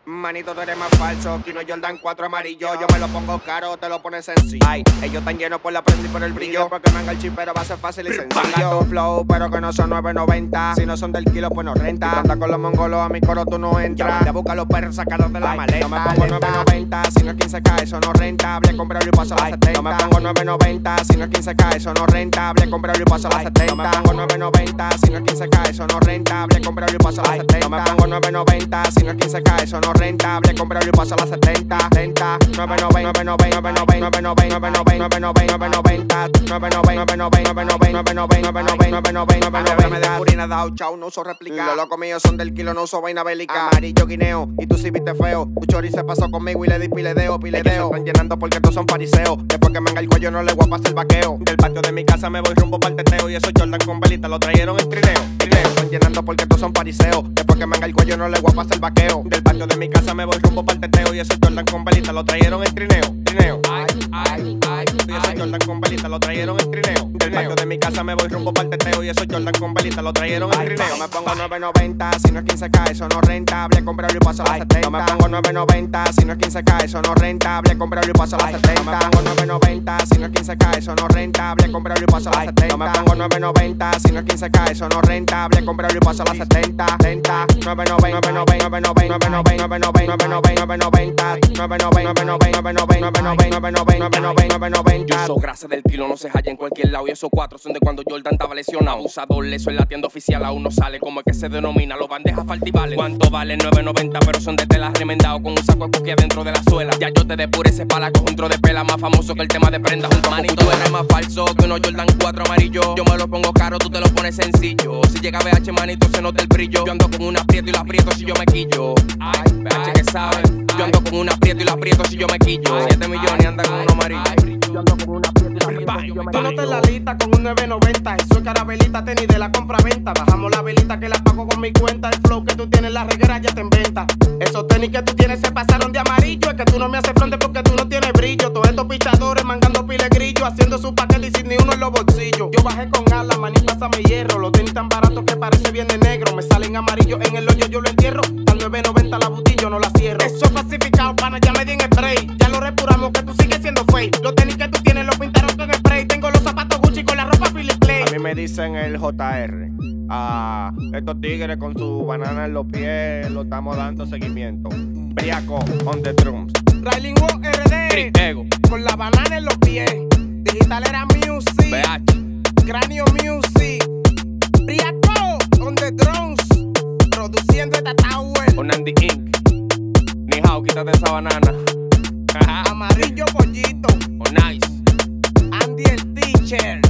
Manito, tú eres más falso que uno Jordan 4 amarillo. Yo me lo pongo caro, te lo pones sencillo. Ay, ellos están llenos por la prenda y por el brillo. Porque me haga el chip, pero va a ser fácil y sencillo. Tu flow, pero que no son 9.90. Si no son del kilo, pues no renta. Si anda con los mongolos, a mi coro tú no entras. Ya busca los perros, sacados de la maleta. No me pongo 9.90, si no es 15K, eso no renta. Hablé con Braulio y paso a las 70. No me pongo 9.90, si no es 15K, eso no renta. Hablé con Braulio y paso a las 70. No me pongo 9.90, si no es 15K, eso no renta. Hablé con Braulio y paso a las 70. No me pongo 9.90, si no es 15K, eso no renta. Hablé con Braulio y paso a las 70. 70, 9.90, 9.90, 9.90, 9.90, 9.90, 9.90, 9.90. Me da purina dao, chau, no uso réplica. Los locos míos son del kilo, no uso vaina bélica. Amarillo guineo, y tú sí viste feo. Un chori se pasó conmigo y le di piledeo, piledeo. Se están llenando porque todos son fariseos. Después que me enga el cuello no le voy a pasar el vaqueo. Del patio de mi casa me voy rumbo para el teteo. Y esos Jordan con velita lo trajeron en trineo. Se están llenando porque todos son fariseos. Después que me enga el cuello no le voy a pasar el vaqueo. Del patio de mi casa me voy rumbo para el teteo. Y esos Jordan con velita lo trajeron en trineo. Trineo. Y esos Jordan con velita lo trajeron en trineo. Del patio de mi casa me voy rumbo para el teteo. Y esos Jordan con velita lo trajeron en trineo. Me pongo 9.90, si no es 15K, eso no renta. Hablé con Braulio y paso a las 70. Me pongo 9.90, si no es 15K, eso no renta. Hablé con Braulio y paso a las 70. Me pongo 9.90, si no es 15K, eso no renta. Hablé con Braulio y paso a las 70. Me pongo 9.90, si no es 15K, eso no renta. Hablé con Braulio y paso a las 70. 70, 9.90, 9.90, 9.90, 9.90, 9.90, 9.90. Yo uso grasa del kilo, no se halla en cualquier lado. Y esos 4 son de cuando Jordan estaba lesionado. Abusador, eso es la tienda oficial. Aún no sale como es que se denomina. Los bandejas faltibales. ¿Cuánto vale? 9.90, pero son de tela remendado. Con un saco de cookie adentro de la suela. Ya yo te depuré ese palaco junto de pela. Más famoso que el tema de prenda junto a Manito. Tú eres más falso que unos Jordan 4 amarillo. Yo me lo pongo caro, tú te lo pones sencillo. Si llega BH, manito, se nota el brillo. Yo ando con un aprieto y lo aprieto si yo me quillo. Ay, BH que sabe. Yo ando con un aprieto y lo aprieto si yo me quillo. 7 millones y anda con uno amarillo. Yo ando con una aprieto y lo aprieto si yo me Tú no te la lista con un 9.90. Eso es carabelita, tenis de la compra-venta. Bajamos la velita que la pago con mi cuenta. El flow que tú tienes, la reguera ya te inventa. Esos tenis que tú tienes se pasaron de amarillo. Es que tú no me haces fronte porque tú no tienes brillo. Todos estos pichadores mangando pile grillo, haciendo su paquete y sin ni uno en los bolsillos. Yo bajé con alas, maní, pásame hierro. Los tenis tan baratos que parece bien de negro. Me salen amarillos en el hoyo, yo lo entierro. Al 9.90 la butillo no la cierro. Eso es falsificado, pana, ya me di en spray. Ya lo repuramos que tú sigues siendo fake. Los tenis que tú tienes los pintaron con spray. Tengo los zapatos Gucci con la ropa Philip Clay. A mí me dicen el JR. Estos tigres con su banana en los pies lo estamos dando seguimiento. Briaco on the drums. Railing Wo RD Ego. con la banana en los pies. Digitalera Music, BH. Cráneo Music, Briaco on the drums, produciendo esta tower. Con Andy Inc. Ni hao, quítate esa banana. Amarillo pollito, O nice. Andy el teacher.